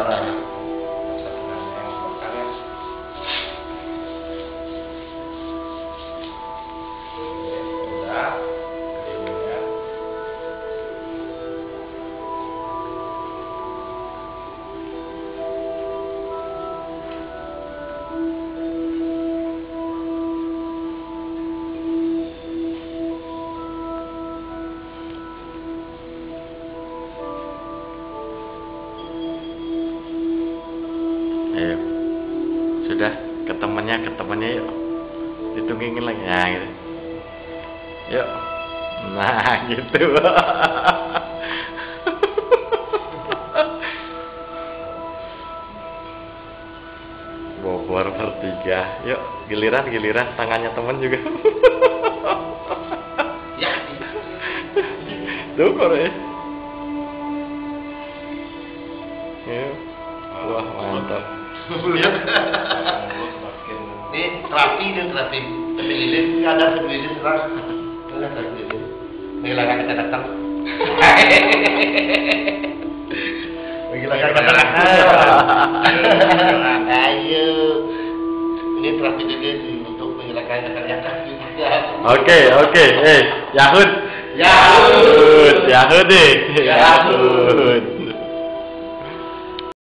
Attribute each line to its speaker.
Speaker 1: kebakaran.
Speaker 2: Ayo, sudah ke temannya yuk, ditungguin lagi, nah gitu, yuk, nah gitu, Bogor bertiga, yuk, giliran tangannya teman juga,
Speaker 1: Ya,
Speaker 2: tuh kok ya, yuk, wah mantap.
Speaker 1: ini terapi tapi lilin nggak ada lilin terang nggak ada lilin menghilangkan kita datang menghilangkan kita datang ayo ini terapi lilin untuk menghilangkan kita datang
Speaker 2: Oke, Yahud,
Speaker 1: Yahud
Speaker 2: Yahud deh, Yahud.